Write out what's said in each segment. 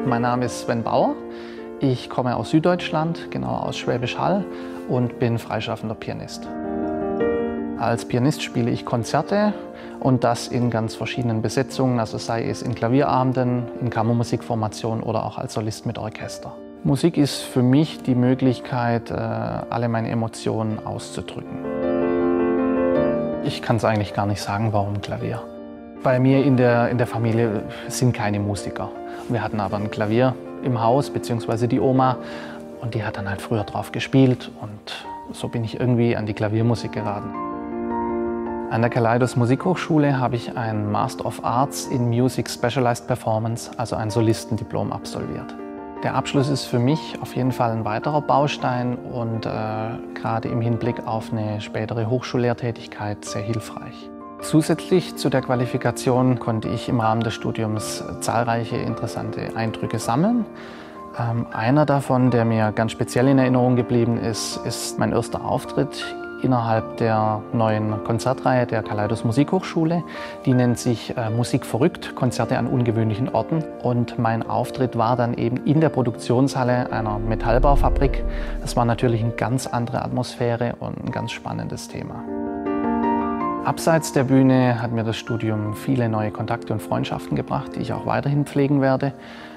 Mein Name ist Sven Bauer. Ich komme aus Süddeutschland, genauer aus Schwäbisch Hall, und bin freischaffender Pianist. Als Pianist spiele ich Konzerte und das in ganz verschiedenen Besetzungen, also sei es in Klavierabenden, in Kammermusikformationen oder auch als Solist mit Orchester. Musik ist für mich die Möglichkeit, alle meine Emotionen auszudrücken. Ich kann es eigentlich gar nicht sagen, warum Klavier. Bei mir in der Familie sind keine Musiker. Wir hatten aber ein Klavier im Haus, beziehungsweise die Oma, und die hat dann halt früher drauf gespielt und so bin ich irgendwie an die Klaviermusik geraten. An der Kaleidos Musikhochschule habe ich ein Master of Arts in Music Specialized Performance, also ein Solistendiplom, absolviert. Der Abschluss ist für mich auf jeden Fall ein weiterer Baustein und gerade im Hinblick auf eine spätere Hochschullehrtätigkeit sehr hilfreich. Zusätzlich zu der Qualifikation konnte ich im Rahmen des Studiums zahlreiche interessante Eindrücke sammeln. Einer davon, der mir ganz speziell in Erinnerung geblieben ist, ist mein erster Auftritt innerhalb der neuen Konzertreihe der Kaleidos Musikhochschule. Die nennt sich Musik verrückt, Konzerte an ungewöhnlichen Orten. Und mein Auftritt war dann eben in der Produktionshalle einer Metallbaufabrik. Das war natürlich eine ganz andere Atmosphäre und ein ganz spannendes Thema. Abseits der Bühne hat mir das Studium viele neue Kontakte und Freundschaften gebracht, die ich auch weiterhin pflegen werde.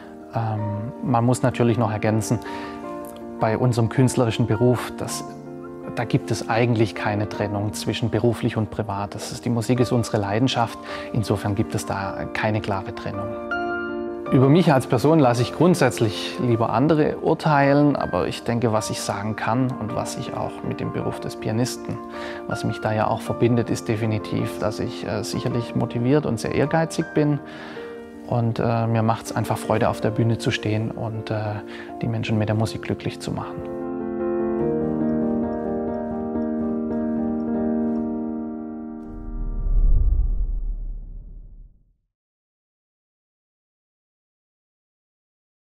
Man muss natürlich noch ergänzen, bei unserem künstlerischen Beruf, da gibt es eigentlich keine Trennung zwischen beruflich und privat. Die Musik ist unsere Leidenschaft, insofern gibt es da keine klare Trennung. Über mich als Person lasse ich grundsätzlich lieber andere urteilen, aber ich denke, was ich sagen kann und was ich auch mit dem Beruf des Pianisten, was mich da ja auch verbindet, ist definitiv, dass ich sicherlich motiviert und sehr ehrgeizig bin. Und mir macht es einfach Freude, auf der Bühne zu stehen und die Menschen mit der Musik glücklich zu machen.